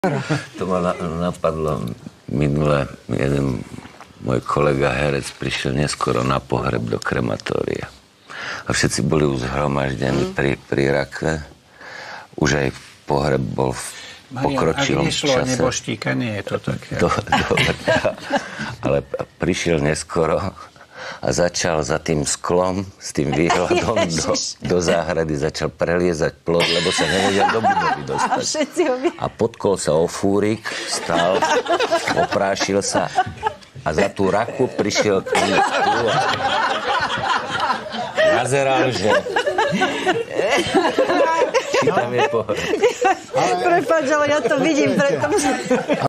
To ma napadlo minule. Jeden môj kolega herec prišiel neskoro na pohreb do krematória. A všetci boli už zhromaždení pri rakve. Už aj pohreb bol v pokročilom čase. Ak nešlo neboštíka, nie je to také. Ale prišiel neskoro a začal za tým sklom, s tým výhľadom do záhrady, začal preliezať plot, lebo sa nevedel do budovy dostať. A potkol sa o fúrik, stal, oprášil sa a za tú raku prišiel k ním nazeral, že či tam je pohreb. Prepáč, ale ja to vidím, preto